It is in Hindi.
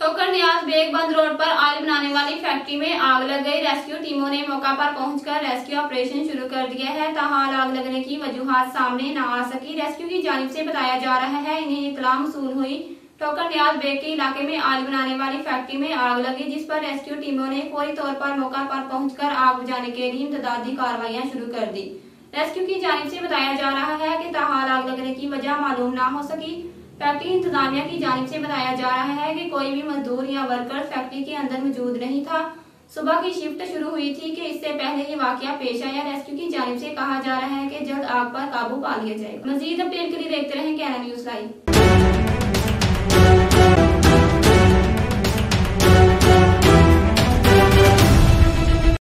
ठोकर न्याज बेगबंद रोड पर ऑयल बनाने वाली फैक्ट्री में आग लग गई। रेस्क्यू टीमों ने मौका पर पहुंचकर रेस्क्यू ऑपरेशन शुरू कर दिया है। ताहाल आग लगने की वजूहात सामने न आ सकी। रेस्क्यू की जानिब से बताया जा रहा है इन्हें इत्तला मौसूल हुई ठोकर न्याज बेग के इलाके में ऑयल बनाने वाली फैक्ट्री में आग लगी, जिस पर रेस्क्यू टीमों ने फौरी तौर पर मौका पर पहुंचकर आग बुझाने के लिए इमदादी कार्रवाइयां शुरू कर दी। रेस्क्यू की जानिब से बताया जा रहा है कि ताहाल आग लगने की वजह मालूम न हो सकी। फैक्ट्री इंतजामिया की जानिब से बताया जा रहा है कि कोई भी मजदूर या वर्कर फैक्ट्री के अंदर मौजूद नहीं था। सुबह की शिफ्ट शुरू हुई थी कि इससे पहले ये वाकया पेश आया। रेस्क्यू की जानिब से कहा जा रहा है कि जल्द आग पर काबू पा लिया जाएगा। मजीद अपडेट के लिए देखते रहें कैनन न्यूज़ लाइव।